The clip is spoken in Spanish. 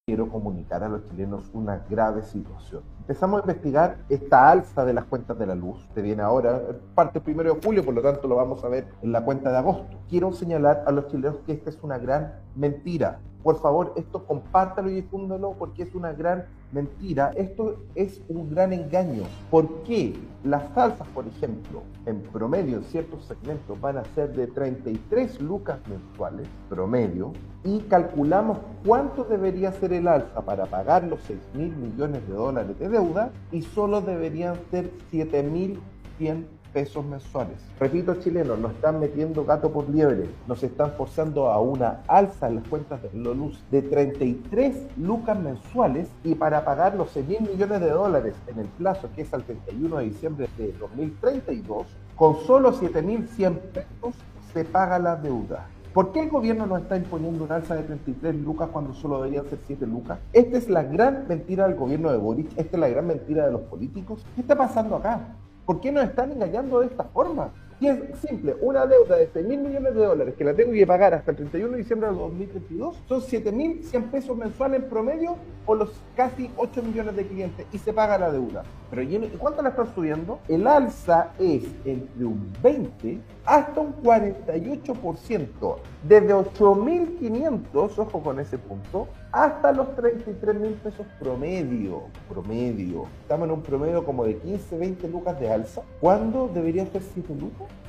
quiero comunicar a los chilenos una grave situación. Empezamos a investigar esta alza de las cuentas de la luz, que viene ahora, parte el 1 de julio, por lo tanto lo vamos a ver en la cuenta de agosto. Quiero señalar a los chilenos que esta es una gran mentira. Por favor, esto compártalo y difúndalo porque es una gran mentira. Esto es un gran engaño. ¿Por qué? Las alzas, por ejemplo, en promedio en ciertos segmentos van a ser de 33 lucas mensuales, promedio, y calculamos cuánto debería ser el alza para pagar los 6.000 millones de dólares de deuda y solo deberían ser 7.100 pesos mensuales. Repito, chilenos, nos están metiendo gato por liebre, nos están forzando a una alza en las cuentas de la luz de 33 lucas mensuales y para pagar los 6.000 millones de dólares en el plazo que es al 31 de diciembre de 2032, con solo 7.100 pesos se paga la deuda. ¿Por qué el gobierno nos está imponiendo una alza de 33 lucas cuando solo deberían ser 7 lucas? Esta es la gran mentira del gobierno de Boric, esta es la gran mentira de los políticos. ¿Qué está pasando acá? ¿Por qué nos están engañando de esta forma? Y es simple, una deuda de 6.000 millones de dólares que la tengo que pagar hasta el 31 de diciembre del 2032 son 7.100 pesos mensuales en promedio por los casi 8 millones de clientes y se paga la deuda. Pero ¿y cuánto la están subiendo? El alza es entre un 20 hasta un 48%, desde 8.500, ojo con ese punto, hasta los 33.000 pesos promedio. Estamos en un promedio como de 15, 20 lucas de alza. ¿Cuándo debería ser 7 lucas?